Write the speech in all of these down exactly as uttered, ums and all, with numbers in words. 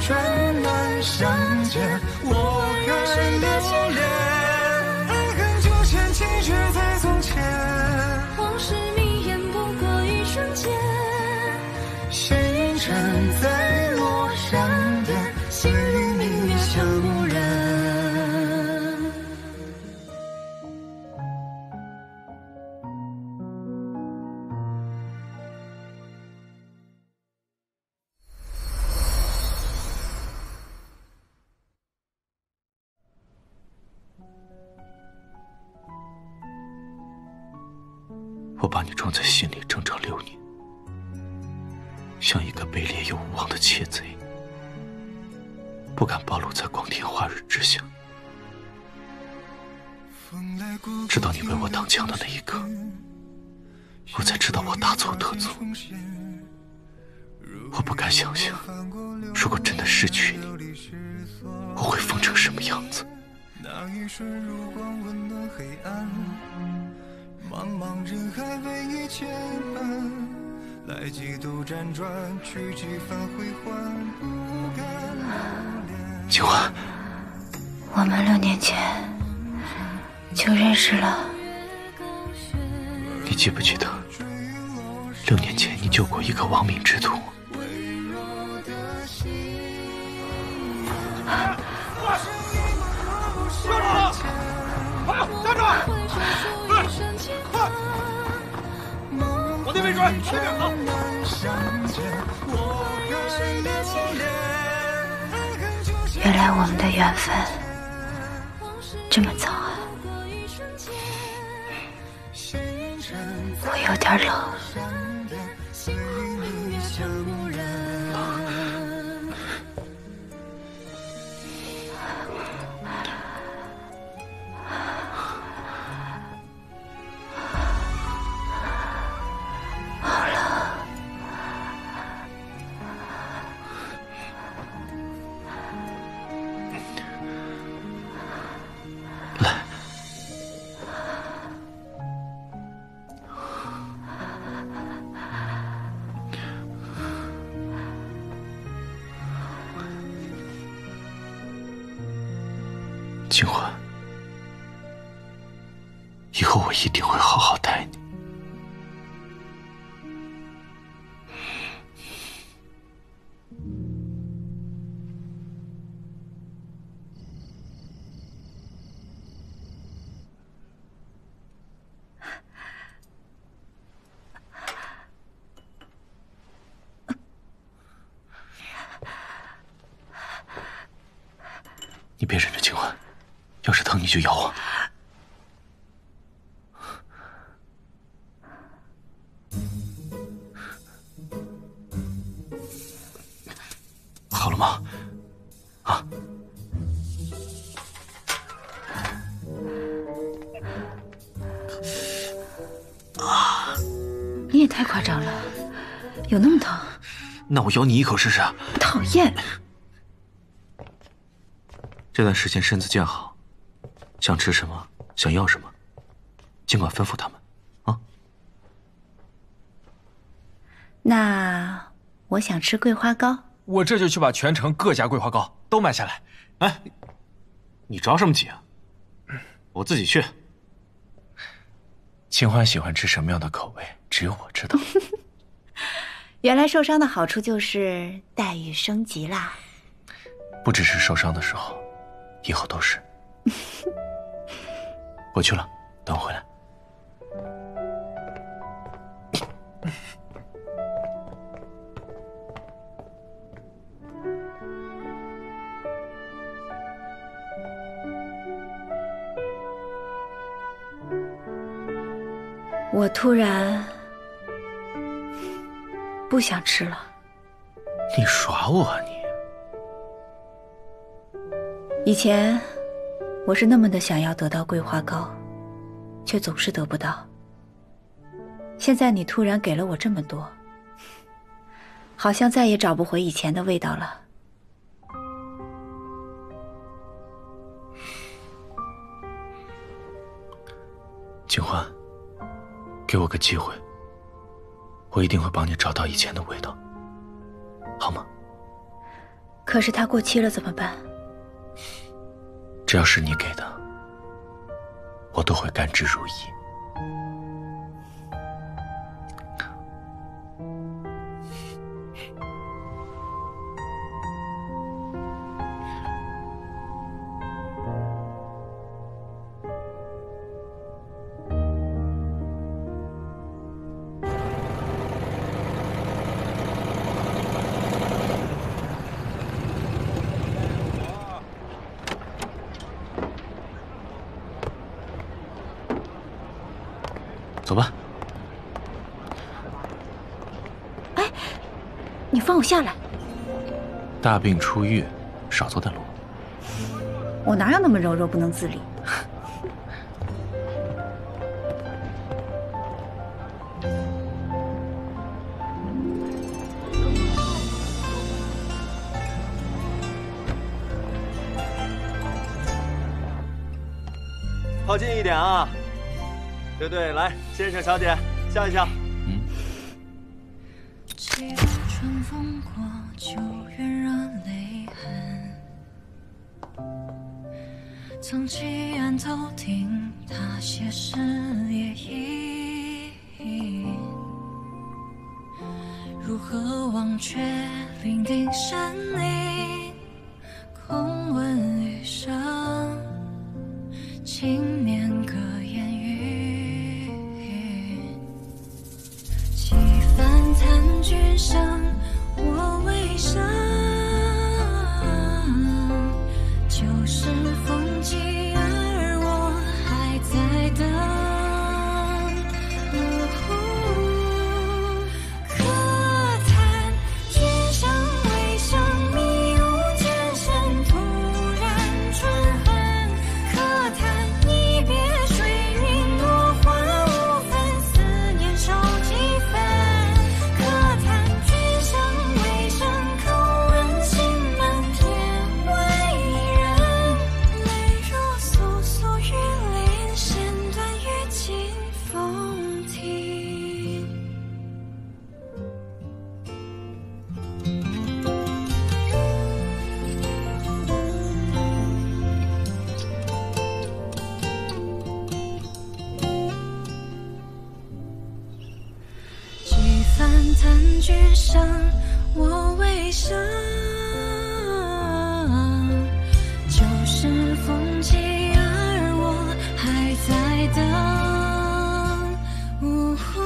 春暖相见，我还留恋。爱恨纠缠，情却在从前。 往事迷烟，不过一瞬间。 星辰在落山边，心如明月像无人。 我把你装在心里整整六年，像一个卑劣又无望的窃贼，不敢暴露在光天化日之下。直到你为我挡枪的那一刻，我才知道我大错特错。我不敢想象，如果真的失去你，我会疯成什么样子。 那一瞬如光温暖黑暗，茫茫人海为你牵绊，来几度辗转，去几番回环，不敢留恋。 景欢， 我们六年前就认识了。 你记不记得，六年前你救过一个亡命之徒？ 站住！快！往那边追，那边跑！ 原来我们的缘分这么早啊！我有点冷。 景欢，以后我一定会好好待你。你别忍着，景欢，要是疼你就咬我。好了吗？啊？ 啊！你也太夸张了，有那么疼？ 那我咬你一口试试。 讨厌！ 这段时间身子健好，想吃什么，想要什么，尽管吩咐他们，啊。 那我想吃桂花糕， 我这就去把全城各家桂花糕都买下来。 哎，你着什么急啊？我自己去。清欢喜欢吃什么样的口味，只有我知道。 原来受伤的好处就是待遇升级啦。 不只是受伤的时候。以后都是。我去了，等我回来。 我突然不想吃了。 你耍我啊你！ 以前我是那么的想要得到桂花糕，却总是得不到。现在你突然给了我这么多，好像再也找不回以前的味道了。 景欢，给我个机会，我一定会帮你找到以前的味道，好吗？ 可是它过期了怎么办？ 只要是你给的，我都会甘之如饴。走吧。 哎，你放我下来！ 大病初愈，少走点路。 我哪有那么柔弱不能自理？ 靠近一点啊！对对，来，先生小姐，笑一笑。 嗯。 几度春风过，秋月热泪痕。藏起案头听他写诗也吟。如何忘却伶仃山林，空问余生，轻念隔烟雨。几番叹君生，我为生。旧时风景而我还在等。可叹君生未生，迷雾渐深，突然春恨。可叹一别水云落花无分，思念收几分。可叹君生未生，口问心门天外人。泪如簌簌雨淋，弦断欲尽风停。几番叹君生，我为生。旧时风景而我还在等。呜呼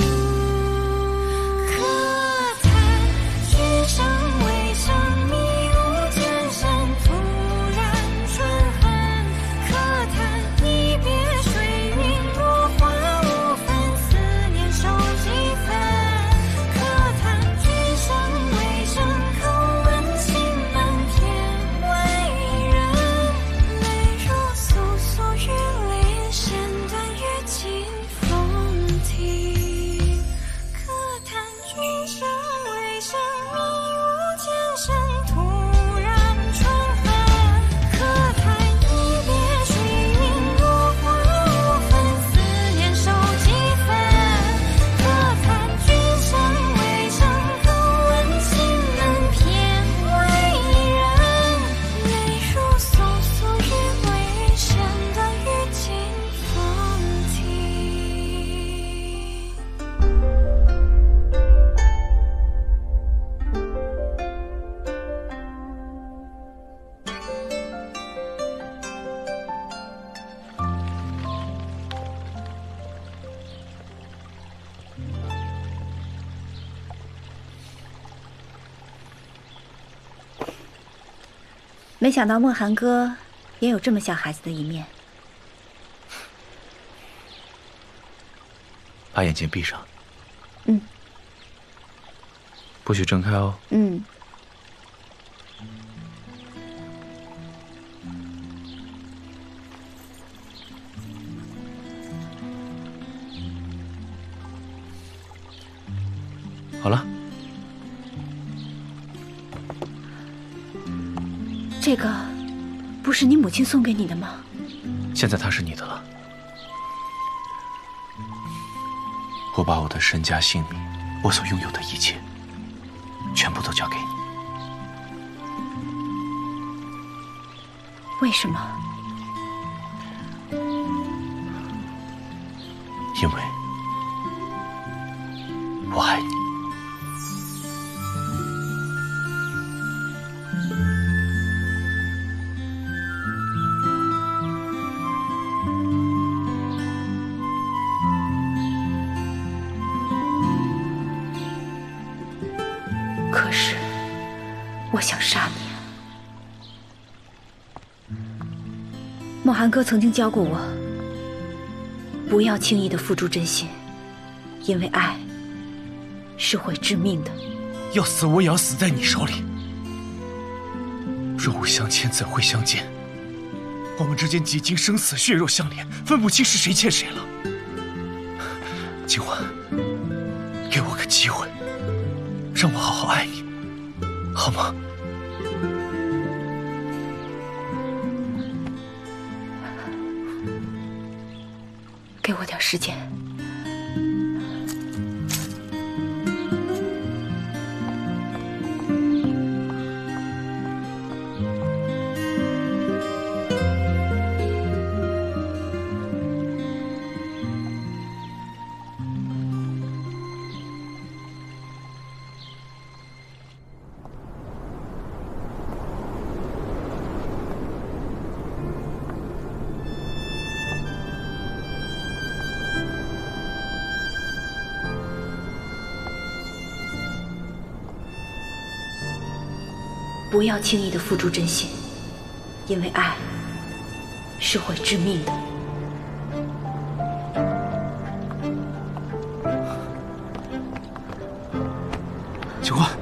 可叹君生未生，迷雾渐深，突然春恨。可叹一别水云落花无分，思念收几分。可叹君生未生，口问心门天外人。泪如簌簌雨淋，弦断欲尽风停。可叹君生未生，迷雾渐深，突然春恨。可叹一别水云落花无分，思念收几分。可叹君生未生，口问心门偏为人。泪如簌簌雨淋，弦断欲尽风停。 没想到莫寒哥也有这么像孩子的一面。 把眼睛闭上。 嗯。 不许睁开哦。 嗯。 好了。 这个不是你母亲送给你的吗？ 现在它是你的了。我把我的身家性命，我所拥有的一切，全部都交给你。 为什么？ 因为我爱你。 可是，我想杀你。莫寒哥曾经教过我，不要轻易的付诸真心，因为爱是会致命的。 要死我也要死在你手里。若无相欠，怎会相见？我们之间几经生死，血肉相连，分不清是谁欠谁了。今晚，给我个机会，让我好好爱你，好吗？ 给我点时间。不要轻易的付诸真心，因为爱是会致命的。 警官，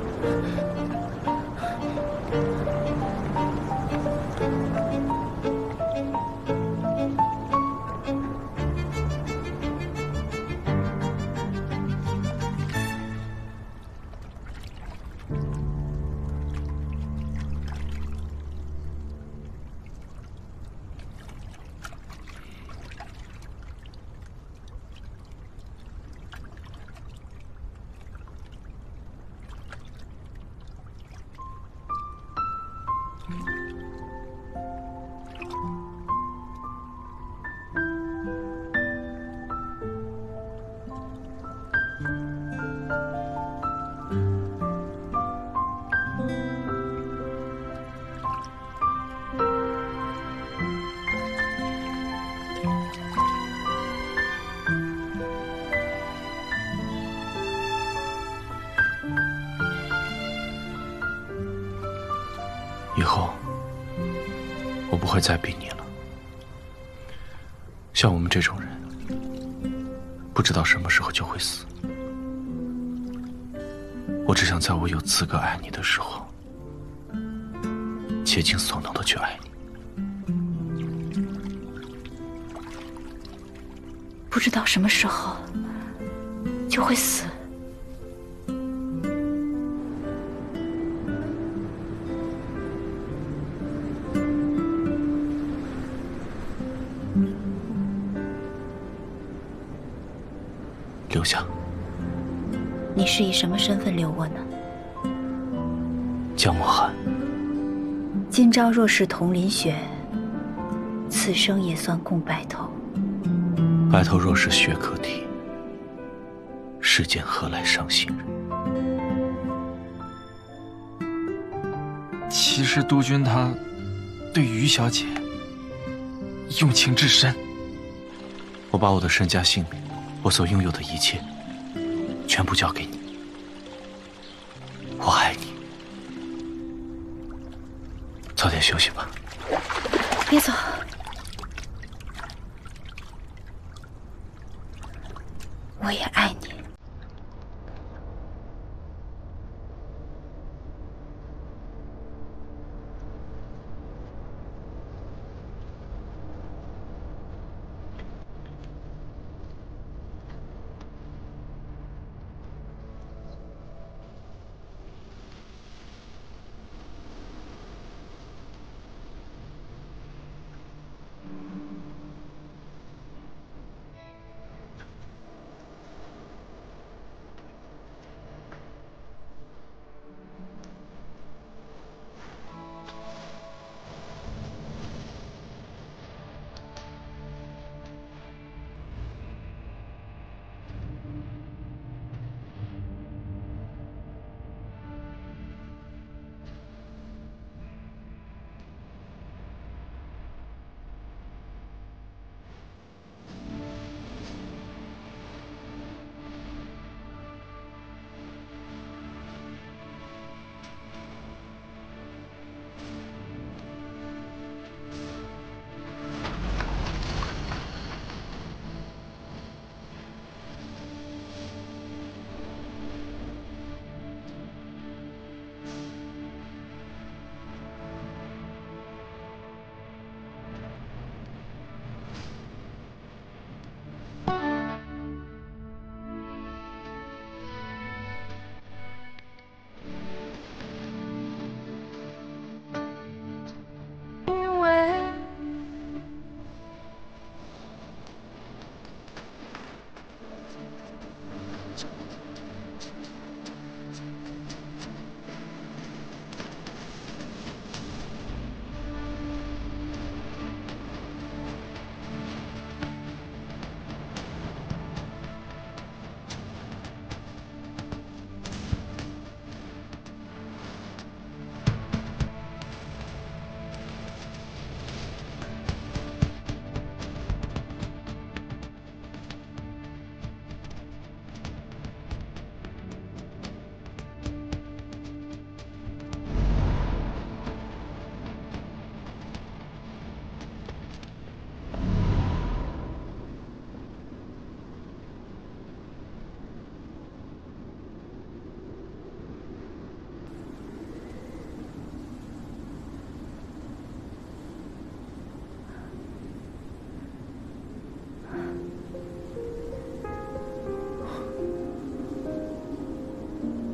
以后我不会再逼你了。像我们这种人，不知道什么时候就会死。我只想在我有资格爱你的时候，竭尽所能的去爱你。 不知道什么时候就会死。 留下。 你是以什么身份留我呢？ 江莫寒。 今朝若是同林雪，此生也算共白头。 白头若是雪可替，世间何来伤心人？ 其实督军他对于小姐用情至深。 我把我的身家性命，我所拥有的一切，全部交给你。我爱你。早点休息吧。 别走。我也爱你。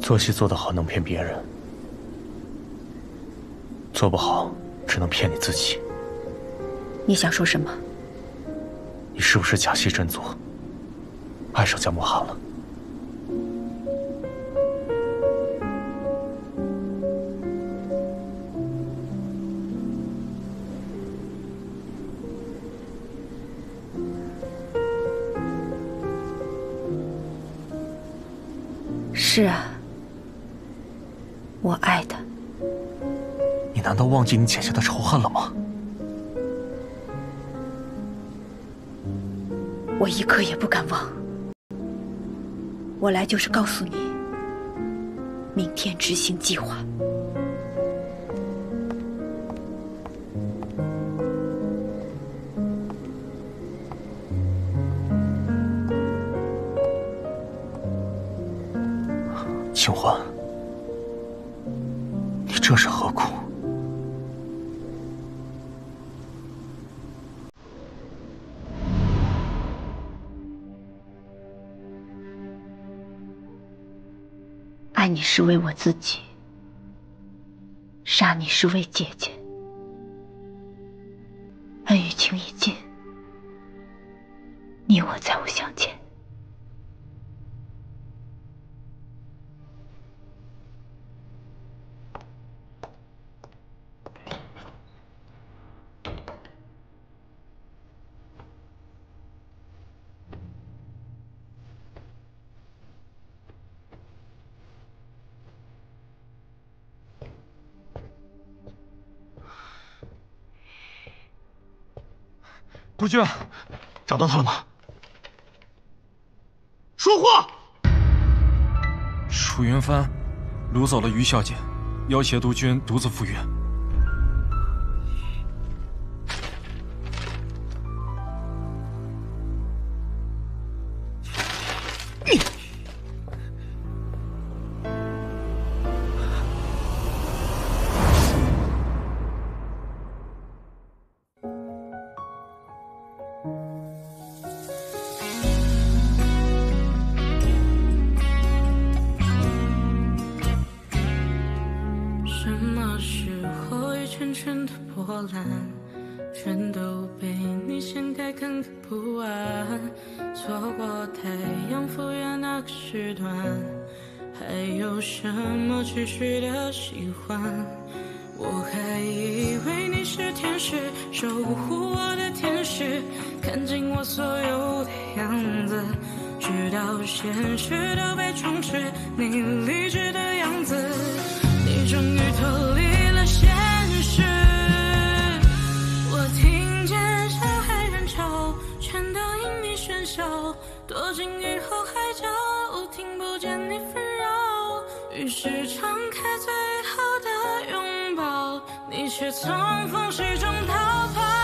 做戏做得好能骗别人，做不好只能骗你自己。 你想说什么？ 你是不是假戏真做，爱上江慕寒了？ 是啊，我爱他。 你难道忘记你剪下的仇恨了吗？ 我一刻也不敢忘。我来就是告诉你，明天执行计划。 清欢，你这是何苦？ 爱你是为我自己，杀你是为姐姐。恩与情已尽，你我再无相见。 督军，找到他了吗？说话！ 楚云帆掳走了于小姐，要挟督军独自赴约。 全都被你掀开，看个不完。错过太阳复原那个时段，还有什么持续的喜欢？我还以为你是天使，守护我的天使，看尽我所有的样子，直到现实都被充斥，你理智的样子，你终于脱离了现实。我听见小海人潮，全都因你喧嚣，躲进雨后海角，听不见你纷扰，于是敞开最后的拥抱，你却从风势中逃跑。